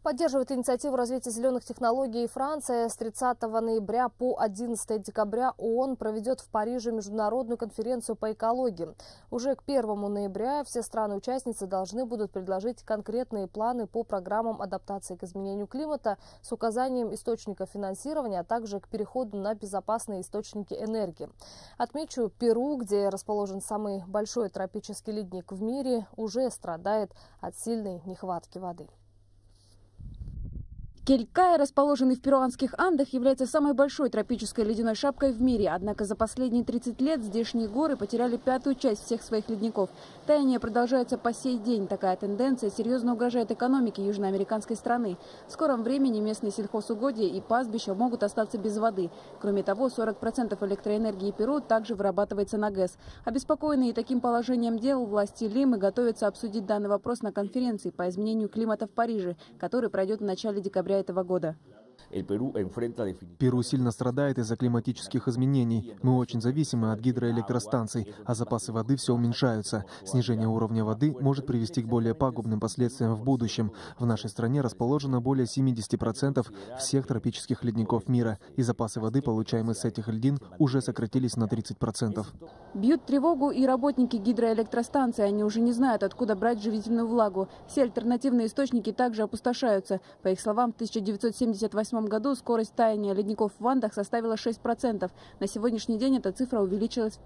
Поддерживает инициативу развития зеленых технологий Франция. С 30 ноября по 11 декабря ООН проведет в Париже международную конференцию по экологии. Уже к 1 ноября все страны-участницы должны будут предложить конкретные планы по программам адаптации к изменению климата с указанием источников финансирования, а также к переходу на безопасные источники энергии. Отмечу, Перу, где расположен самый большой тропический ледник в мире, уже страдает от сильной нехватки воды. Келькай, расположенный в перуанских Андах, является самой большой тропической ледяной шапкой в мире. Однако за последние 30 лет здешние горы потеряли 1/5 часть всех своих ледников. Таяние продолжается по сей день. Такая тенденция серьезно угрожает экономике южноамериканской страны. В скором времени местные сельхозугодья и пастбища могут остаться без воды. Кроме того, 40% электроэнергии Перу также вырабатывается на ГЭС. Обеспокоенные таким положением дел, власти Лимы готовятся обсудить данный вопрос на конференции по изменению климата в Париже, который пройдет в начале декабря этого года. Перу сильно страдает из-за климатических изменений. Мы очень зависимы от гидроэлектростанций, а запасы воды все уменьшаются. Снижение уровня воды может привести к более пагубным последствиям в будущем. В нашей стране расположено более 70% всех тропических ледников мира, и запасы воды, получаемые с этих льдин, уже сократились на 30%. Бьют тревогу и работники гидроэлектростанций. Они уже не знают, откуда брать живительную влагу. Все альтернативные источники также опустошаются. По их словам, в 1978 году скорость таяния ледников в Андах составила 6%. На сегодняшний день эта цифра увеличилась.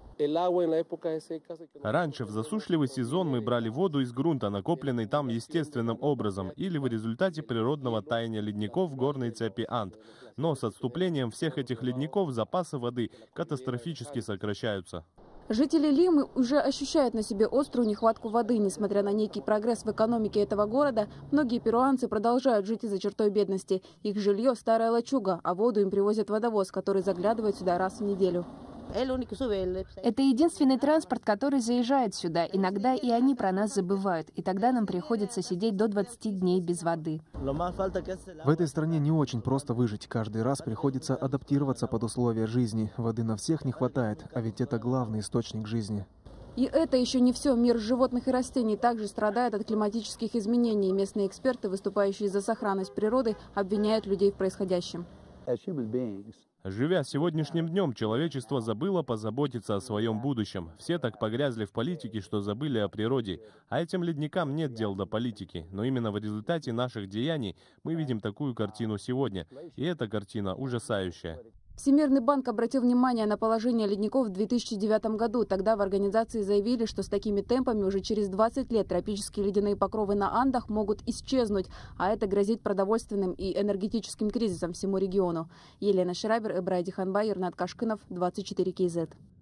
Раньше в засушливый сезон мы брали воду из грунта, накопленной там естественным образом, или в результате природного таяния ледников в горной цепи Анд. Но с отступлением всех этих ледников запасы воды катастрофически сокращаются. Жители Лимы уже ощущают на себе острую нехватку воды. Несмотря на некий прогресс в экономике этого города, многие перуанцы продолжают жить за чертой бедности. Их жилье – старая лачуга, а воду им привозят водовоз, который заглядывает сюда раз в неделю. Это единственный транспорт, который заезжает сюда. Иногда и они про нас забывают. И тогда нам приходится сидеть до 20 дней без воды. В этой стране не очень просто выжить. Каждый раз приходится адаптироваться под условия жизни. Воды на всех не хватает, а ведь это главный источник жизни. И это еще не все. Мир животных и растений также страдает от климатических изменений. Местные эксперты, выступающие за сохранность природы, обвиняют людей в происходящем. Живя сегодняшним днем, человечество забыло позаботиться о своем будущем. Все так погрязли в политике, что забыли о природе. А этим ледникам нет дел до политики. Но именно в результате наших деяний мы видим такую картину сегодня. И эта картина ужасающая. Всемирный банк обратил внимание на положение ледников в 2009 году. Тогда в организации заявили, что с такими темпами уже через 20 лет тропические ледяные покровы на Андах могут исчезнуть, а это грозит продовольственным и энергетическим кризисом всему региону. Елена Шрайбер, Эбрай Диханбай, Ирнат Кашкынов, 24 КЗ.